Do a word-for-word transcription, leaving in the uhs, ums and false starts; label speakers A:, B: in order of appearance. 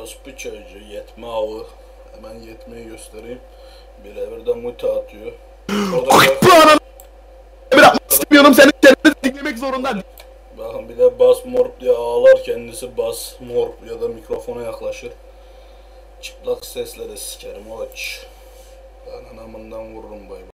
A: Orospu çocuğu yetme avı. Hemen yetmeyi göstereyim. Birebir de muta atıyor.
B: Bu ananı bırakmak istemiyorum, seni kendini dinlemek zorunda.
A: Bakın bir de bas morp diye ağlar kendisi, bas morp ya da mikrofona yaklaşır. Çıplak sesle de sikerim oç. Ben anamından vururum bay bay.